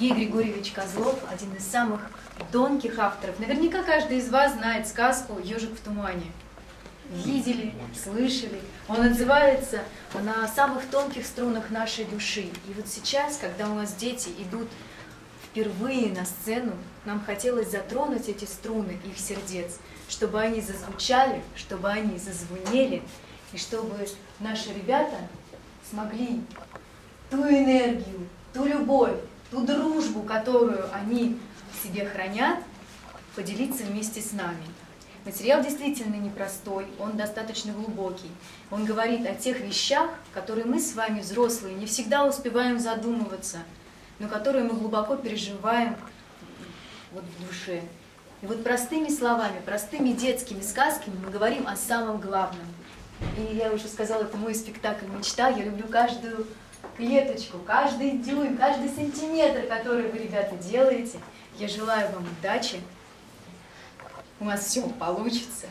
Сергей Григорьевич Козлов, один из самых тонких авторов. Наверняка каждый из вас знает сказку «Ежик в тумане». Видели, слышали. Он отзывается на самых тонких струнах нашей души. И вот сейчас, когда у нас дети идут впервые на сцену, нам хотелось затронуть эти струны их сердец, чтобы они зазвучали, чтобы они зазвенели, и чтобы наши ребята смогли ту энергию, ту любовь, ту дружбу, которую они в себе хранят, поделиться вместе с нами. Материал действительно непростой, он достаточно глубокий. Он говорит о тех вещах, которые мы с вами, взрослые, не всегда успеваем задумываться, но которые мы глубоко переживаем вот в душе. И вот простыми словами, простыми детскими сказками мы говорим о самом главном. И я уже сказала, это мой спектакль «Мечта». Я люблю каждую клеточку, каждый дюйм, каждый сантиметр, который вы, ребята, делаете. Я желаю вам удачи. У вас все получится.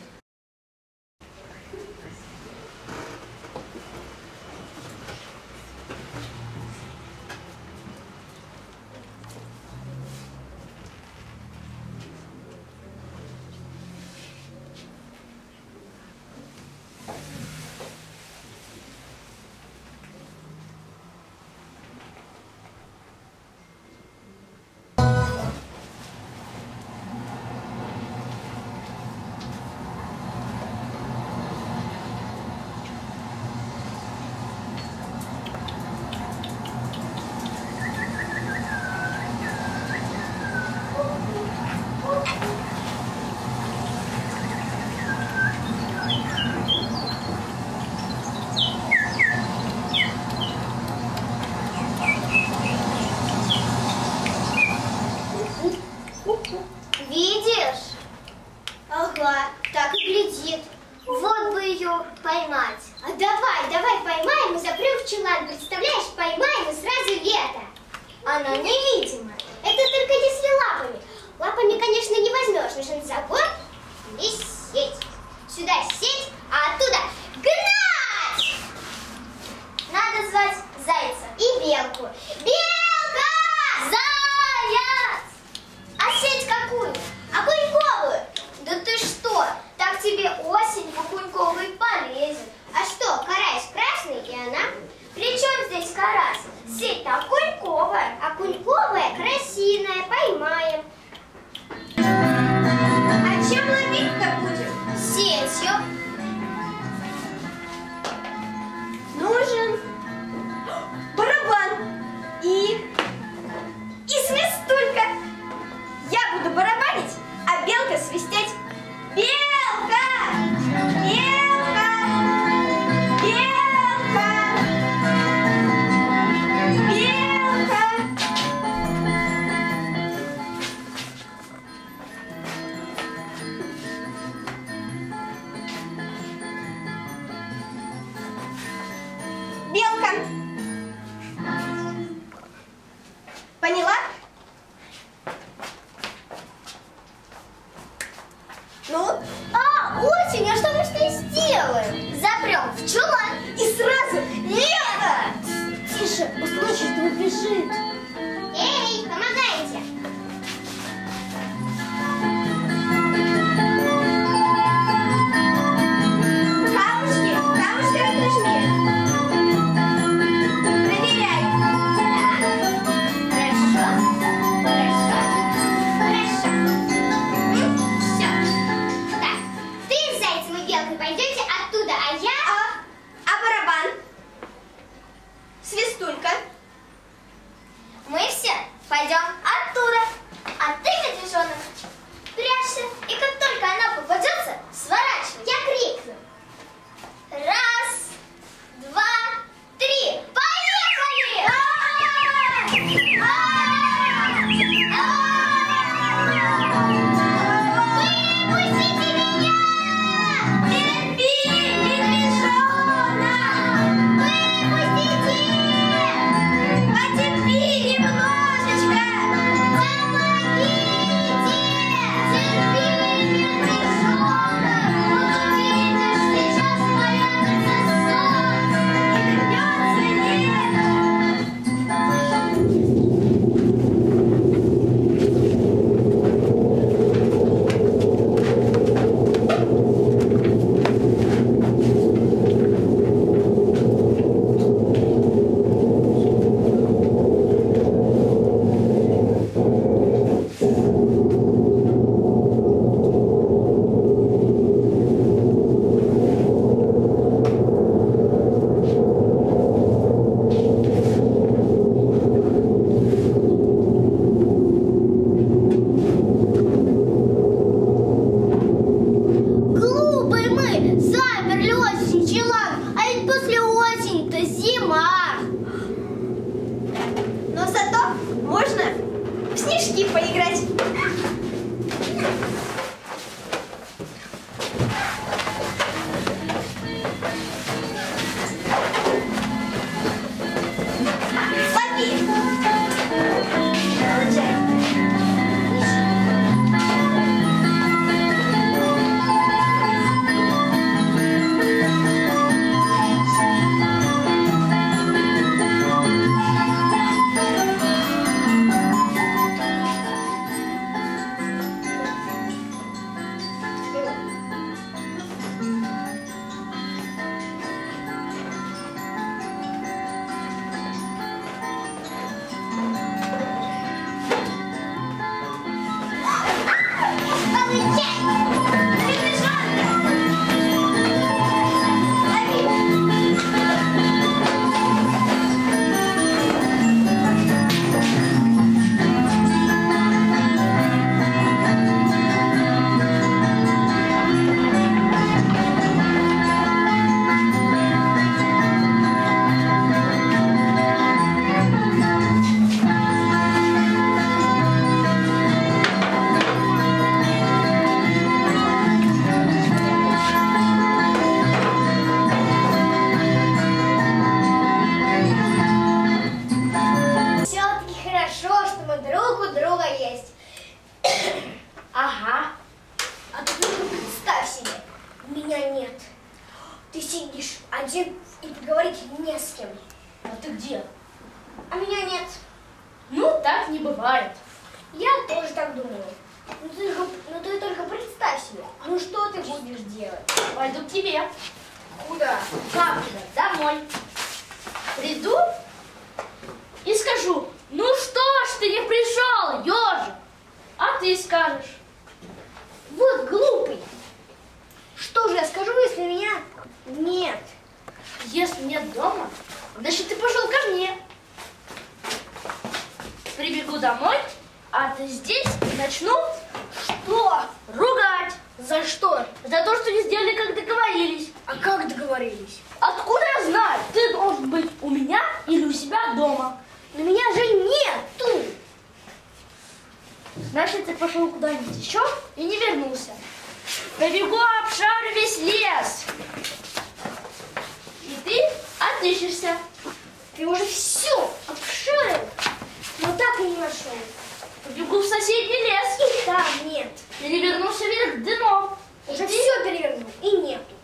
Видишь? Ага, так и глядит. Вот бы ее поймать. А давай поймаем и запрем в чулан. Представляешь, поймаем и сразу лето. Она невидимая. Это только если лапами. Лапами, конечно, не возьмешь. Нужен забор или сеть. Сюда сеть, а оттуда гнать! Надо звать зайца и белку. Белка! Заяц! А сеть какую? Окуньковую? Да ты что? Так тебе осень в окуньковый полезет. А что, карась красный и она? При чем здесь карась? Сеть-то окуньковая. Окуньковая красивая, поймаем. А чем ловить-то будем? Сетью. Нужен барабан и свистулька. Я буду барабанить, а белка свистеть. Белка! Белка! Белка! Белка! Белка! Поняла? Ну? Осень, а что мы с ней сделаем? Запрем в чулан и сразу лето! Тише, услышит и убежит. Эй, помогайте! Камушки разожми. Проверяй. Так, хорошо. Все. Так, ты с зайцем и белкой пойдете оттуда, а я... А барабан? Свистулька? Ты сидишь один и поговорить не с кем. А ты где? А меня нет. Ну, так не бывает. Я тоже так думаю. Ну ты только представь себе. Ну что ты будешь делать? Пойду к тебе. Куда? Как же? Домой. Приду и скажу: ну что ж ты не пришел, ежик? А ты скажешь: Вот глупый. Что же я скажу, если меня нет? если нет дома, значит ты пошел ко мне. Прибегу домой, а ты здесь и начну Что? ругать. За что? За то, что не сделали, как договорились. А как договорились? Откуда я знаю? Ты должен быть у меня или у себя дома. Но меня же нету. Значит, ты пошел куда-нибудь еще и не вернулся. Побегу, обшарю весь лес. И ты отыщешься. Ты уже все обшарил, но так и не нашел. Побегу в соседний лес. И там нет. Перевернулся вверх дном. Уже все перевернул и нету.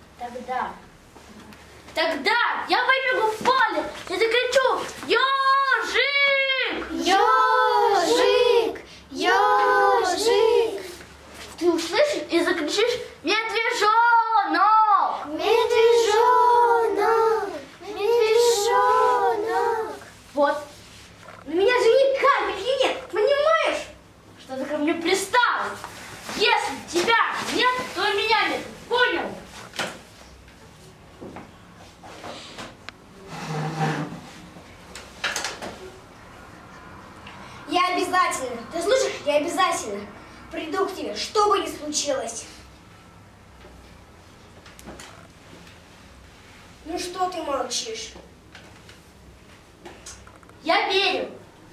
Тогда я выбегу в поле и закричу: ежик! Ежик! Ежик! Ты услышишь и закричишь: медвежонок! Медвежонок! Медвежонок! Вот, Но меня же ни капельки нет, понимаешь? что ты ко мне пристал. Если тебя нет, то и меня нет. Понял? Я обязательно, ты слышишь, я обязательно приду к тебе, что бы ни случилось. Ну что ты молчишь? Я верю.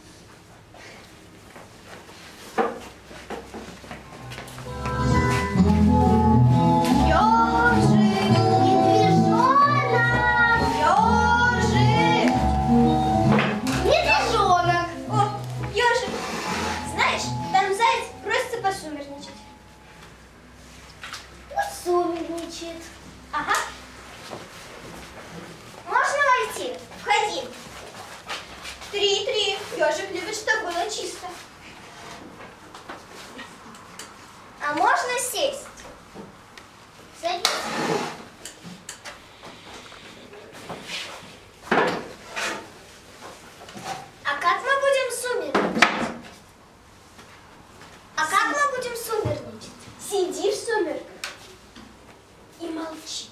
Ежик, медвежонок, ежик, медвежонок. О, ежик, знаешь, там заяц просится посумерничать. Вот сумерничает. Ага. Можно войти? Входи. 3-3. Ежик любит, чтобы было чисто. А можно сесть? Садись. А как мы будем сумерничать? Сиди в сумерках и молчи.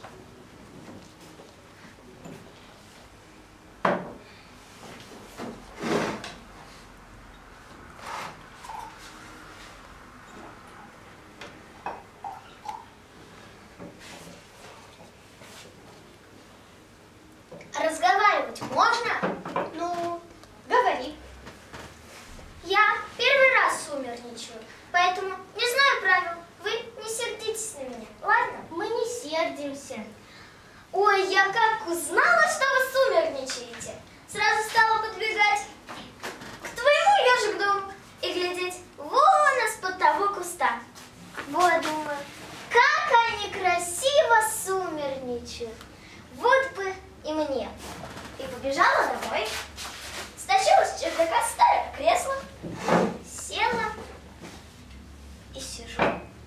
Разговаривать можно? Ну, говори. Я первый раз сумерничаю, поэтому не знаю правил. Вы не сердитесь на меня, ладно? Мы не сердимся. Ой, я как узнала, что вы сумерничаете, сразу стала подбегать к твоему ежик дому и глядеть вон из-под того куста. Вот, думаю, как они красиво сумерничают. Вот бы и мне. И побежала домой. Стащила с чердака старое кресло, села и сижу.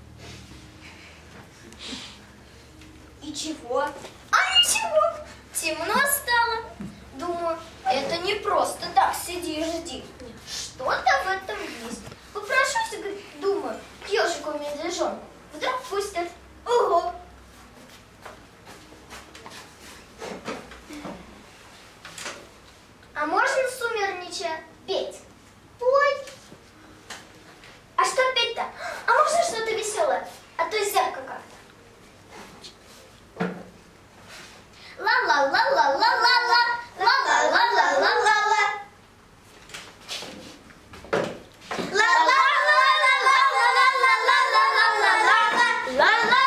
И чего? А ничего. Темно стало. Думаю, это не просто так сиди и жди. Что-то в этом есть. Попрошусь, думаю, к ежику медвежонку. Вдруг пустят. Ого! А можно сумерничая петь? Ой! А что петь-то? А можно что-то веселое? А то зябко как-то. Ла-ла-ла-ла-ла-ла-ла, ла-ла-ла-ла-ла-ла-ла. Ла-ла-ла-ла-ла-ла-ла-ла-ла-ла-ла-ла-ла.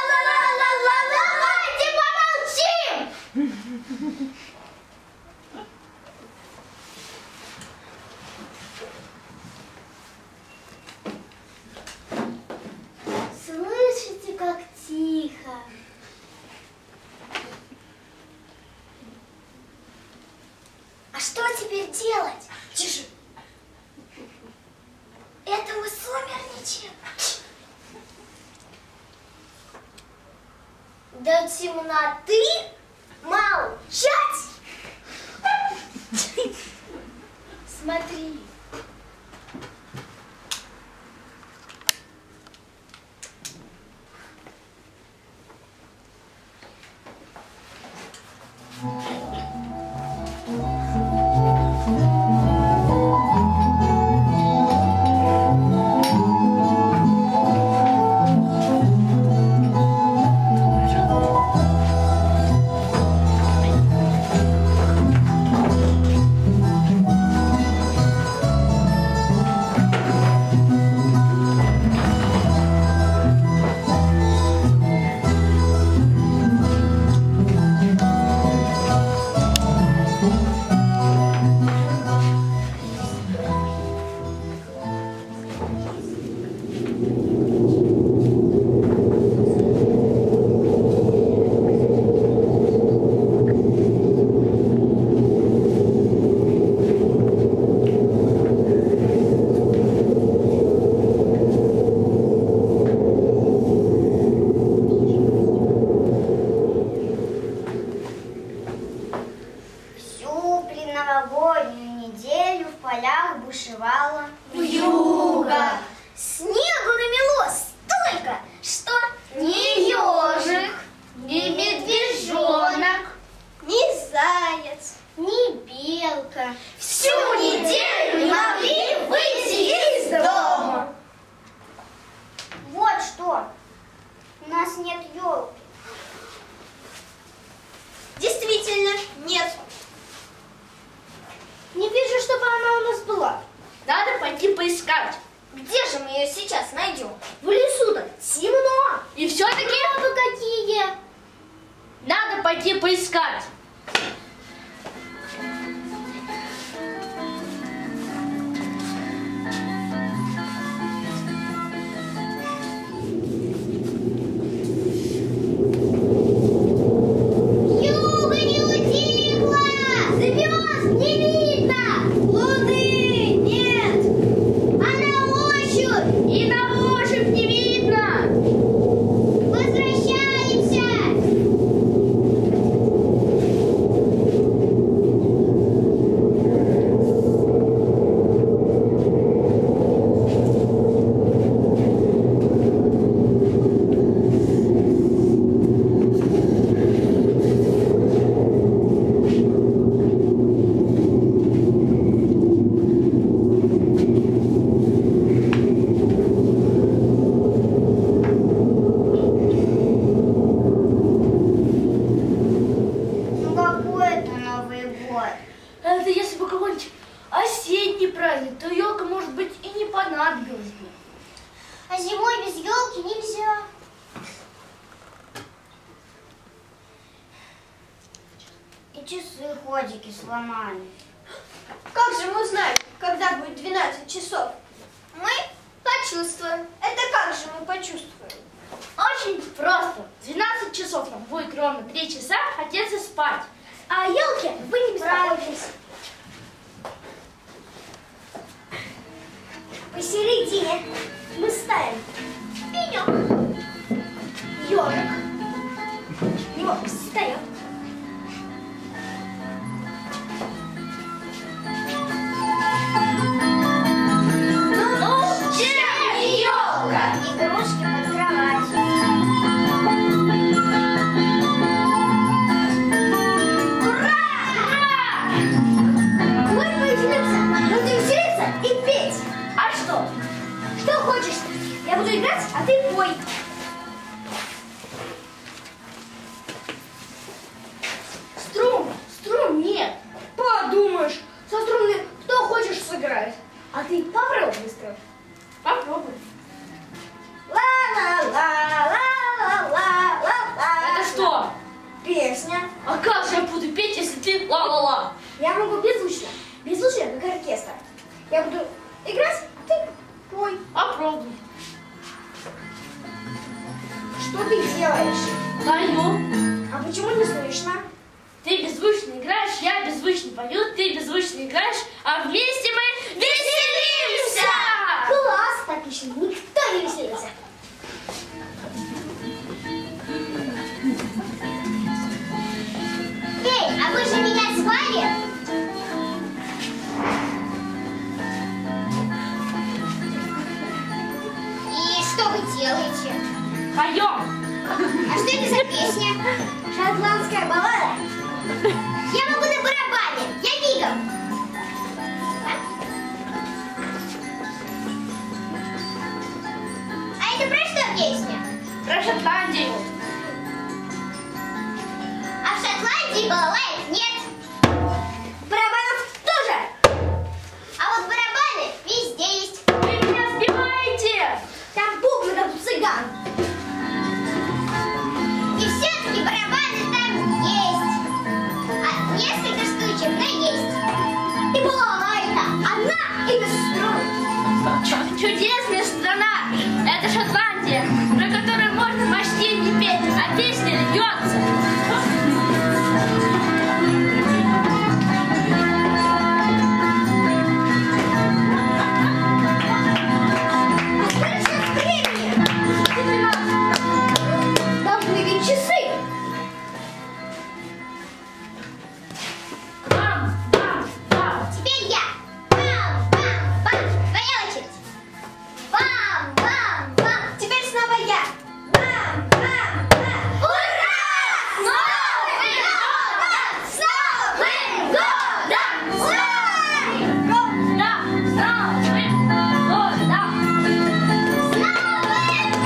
До темноты молчать. Смотри. Новогоднюю неделю в полях бушевала вьюга. Снегу намело столько, что Ни ежик, ни медвежонок, ни заяц, ни белка всю неделю не могли выйти из дома. Вот что, у нас нет елки. Действительно, нет. Не вижу, чтобы она у нас была. Надо пойти поискать. Где же мы ее сейчас найдем? В лесу-то Темно. И все-таки Вы какие? надо пойти поискать. Юга не утихла, звезд не видно, луны нет, а на ощупь И на ощупь не видно. возвращаемся. Ну какой это Новый год? Это если бы какой-нибудь осенний праздник, то елка, может быть, и не понадобилась бы. А зимой без елки нельзя. И часы ходики сломали. Как же мы узнаем, когда будет 12 часов? Мы почувствуем. Это как же мы почувствуем? Очень просто. 12 часов нам будет ровно 3 часа хотеться спать. А елки вы не беспокойтесь. Посередине мы ставим пенек, ежик, в него встает. Ну, чем не елка? Игрушки под кроватью. Вот появился. Нужно веселиться и петь. А что? Что хочешь? Я буду играть, а ты пой. Струн нет. Подумаешь, со струнами кто хочешь сыграть. А ты попробуй быстро. Попробуй. Ла-ла-ла-ла-ла-ла-ла. Это что? Песня. А как же я буду петь, если ты ла-ла-ла? Я могу беззвучно. Беззвучно, как оркестр. Я буду играть, а ты пой. Попробуй. Что ты делаешь? Пою. А почему не слышно? Ты беззвучно играешь, я беззвучно пою, ты беззвучно играешь, а вместе мы веселимся! Класс! Так еще никто не веселился. обед. И что вы делаете? Поем. А что это за песня? Шотландская баллада. Я могу на барабане. Я мигом. А это про что песня? Про Шотландию. А в Шотландии балалаек нет. Барабанов тоже. А вот барабаны везде есть. Вы меня сбиваете. Там бубны, как у цыган. И все-таки барабаны там есть. А несколько штучек, но есть. И балалайка одна и без струн. Чудесная страна. Это Шотландия, про которую можно почти не петь, а песня льется. Должны быть часы. Бам, бам, бам. Теперь я. Бам-бам-бам. Твоя очередь. Бам-бам-бам. Теперь снова я. Бам-бам-бам. Ура! С Новым годом! С Новым годом! С Новым годом! Да, да, да. С Новым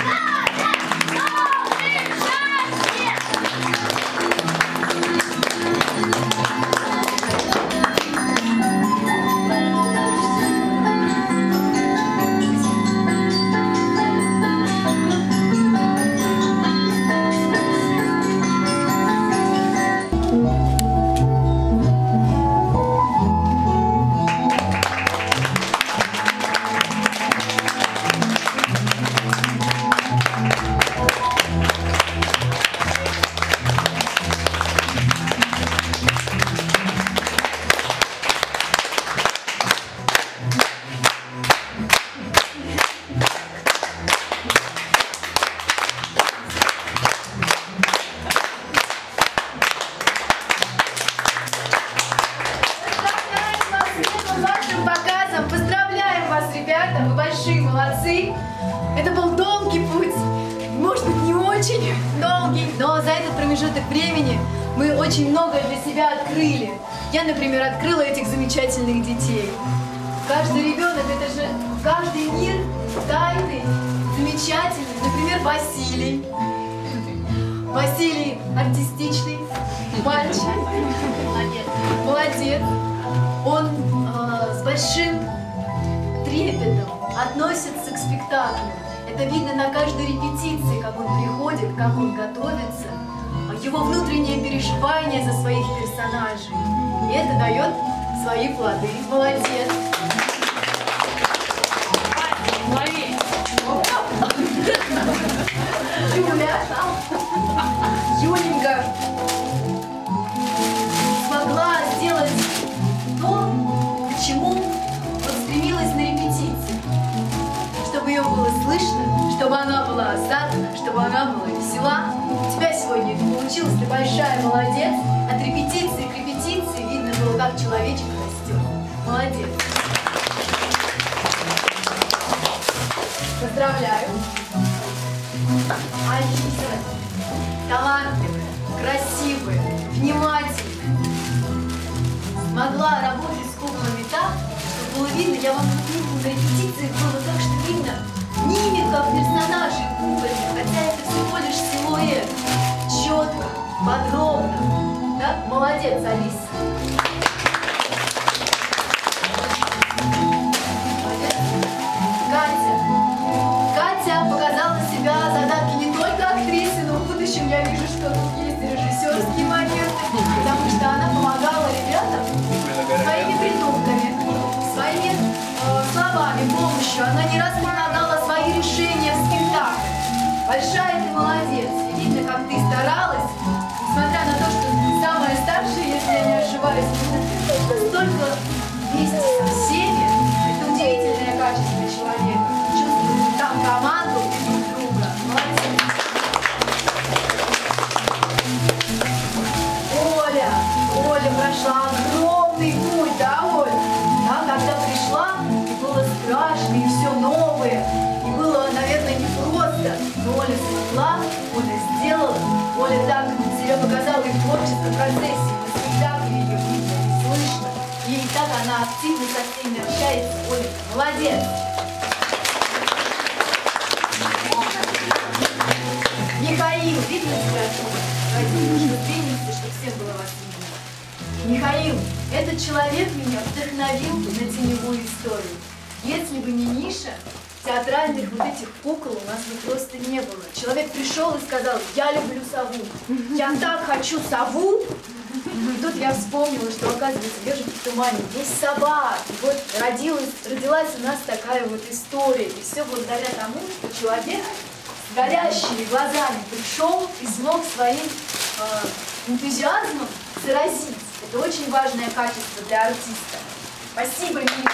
Вашим показом. Поздравляем вас, ребята, вы большие молодцы. Это был долгий путь, может быть, не очень долгий, но за этот промежуток времени мы очень многое для себя открыли. Я, например, открыла этих замечательных детей. Каждый ребенок, это же каждый мир тайный, замечательный. Например, Василий. Василий артистичный мальчик. Молодец. Он с большим трепетом относится к спектаклю. Это видно на каждой репетиции, как он приходит, как он готовится, его внутреннее переживание за своих персонажей. И это дает свои плоды. Молодец. Юля, Юленька смогла сделать то, к чему вот стремилась на репетиции. Чтобы ее было слышно, чтобы она была осадна, чтобы она была весела. У тебя сегодня это получилось, ты большая молодец. От репетиции к репетиции видно было, как человечек растет. Молодец. Поздравляю. Алиса, талантливая, красивая, внимательная. Смогла работать с куклами так, чтобы было видно, я вам на репетициях было так, что видно мимика персонажей кукольных, хотя это всего лишь силуэт. Четко, подробно. Да? Молодец, Алиса. Молодец. Катя показала себя задатки не только актрисы, но в будущем я вижу, что тут есть режиссерские моменты, потому что она помогала ребятам своими придумками, своими словами, помощью. Она не раз предлагала свои решения в спектакле. Большая ты молодец. И видно, как ты старалась, несмотря на то, что ты самая старшая, если я не ошибаюсь, настолько вместе со всеми. Это удивительное качество человека. Чувствует там команду и друг друга. Молодец. Оля прошла огромный на процессе, на спектакле ее видно и слышно. И так она активно со всеми общается. Ой, молодец! Михаил, видно тебя отсюда? Давайте немножко сдвинемся, чтобы всем было вас видно. Михаил, этот человек меня вдохновил на теневую историю. Если бы не Миша, театральных вот этих кукол у нас бы просто не было. Человек пришел и сказал: я люблю сову, я так хочу сову. И тут я вспомнила, что, оказывается, в «Ежике в тумане» есть сова. И вот родилась у нас такая вот история. И все благодаря тому, что человек с горящими глазами пришел и смог своим энтузиазмом заразить. Это очень важное качество для артиста. Спасибо, Миша.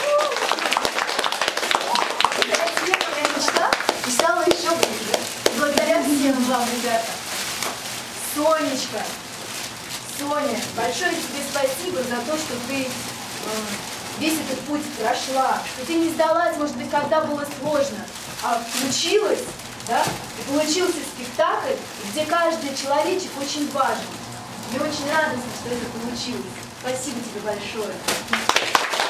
Я мечтала еще больше. Благодаря всем вам, ребята. Сонечка, Соня, большое тебе спасибо за то, что ты весь этот путь прошла, что ты не сдалась, может быть, когда было сложно, а включилась, да, и получился спектакль, где каждый человечек очень важен. Мне очень радостно, что это получилось. Спасибо тебе большое.